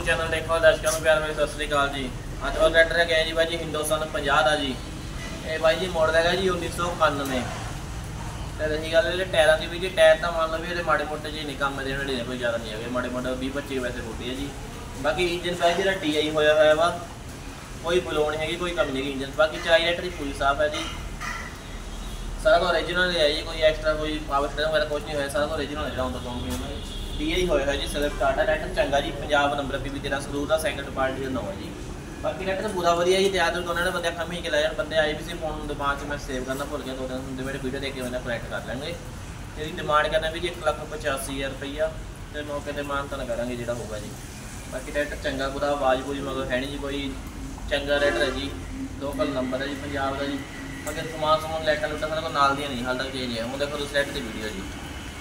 YouTube channel देखने वाले दर्शकों को प्यार भरी सत श्री अकाल जी। अज और ट्रैक्टर है जी भाई जी हिंदुस्तान 50 का जी। ये भाई जी मॉडल है जी 1991। तो रही गल टायरों की भी जी, टायर तो मान लो भी माड़े मोटे जी नहीं काम देने वाले कोई ज़्यादा नहीं है, माड़े मोटे 20-25 पैसे फुटी है जी। बाकी इंजन पैस जो TI होया वा, कोई बलो नहीं हैगी, कोई कमी नहीं इंजन। बाकी चलाई रेटर पूरी साफ है जी, सारा तो ओरिजिनल है जी, कोई एक्स्ट्रा कोई पावर स्टेरिंग वगैरह कुछ नहीं होया, सारा तो ओरिजिनल है जो कंपनी में TI होया है जी। सेल्फ स्टार्ट है ट्रैक्टर चंगा जी, 50 नंबर PB 13 संदूर का सैकंड पार्टी का नौ है जी। बाकी ट्रैक्टर पूरा वधिया जी, तैयार तो उन्होंने बंदे कम ही चलाए जान, बंदे आए भी सी फोन दिमाग से मैं सेव करना भुल गया, 2 दिन मेरे वीडियो देख के मैंने कलेक्ट कर लेंगे। यदि डिमांड करना भी जी 1,85,000 रुपया, तो मौके पर मानतान करेंगे जो होगा जी। बाकी ट्रैक्टर चंगा पूरा, आवाज़ पूरी मगर है नहीं जी, कोई चंगा रेटर है जी, लोकल नंबर है जी, पंजाब का जी। बाकी समान लाइटा लुटा सारे को नाल दियां नहीं हाल तक चेंज है, हूँ देखो उस लाइट की वीडियो जी।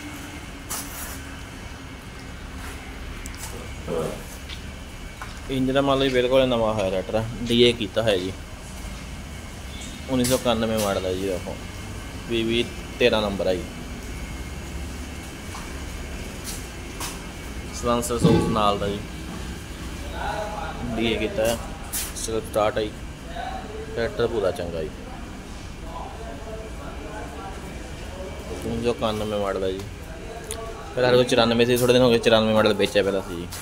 इंजन मान लो बिल्कुल नवा है ट्रैक्टर, DA किया है जी, 1991 मॉडल है जी। देखो PB 13 नंबर है जी, सलेंसर सोर्स नाल दा जी, DA किया है, सेल्फ स्टार्ट है। ट्रैक्टर पूरा चंगा जी, 1991 मॉडल है जी। फिर हर कोई 94 से, थोड़े दिन हो गए 94 मॉडल बेचा पहला सी जी।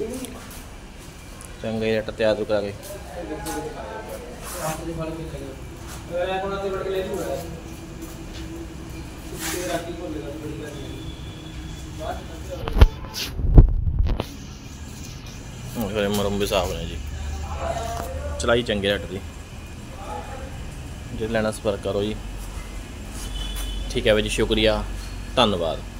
चंगा ही रेटर तैयार करा के मरम भी साफ ने जी, चलाई चंगे रेटर की। जो लेना संपर्क करो जी। ठीक है भाई जी, शुक्रिया, धन्यवाद।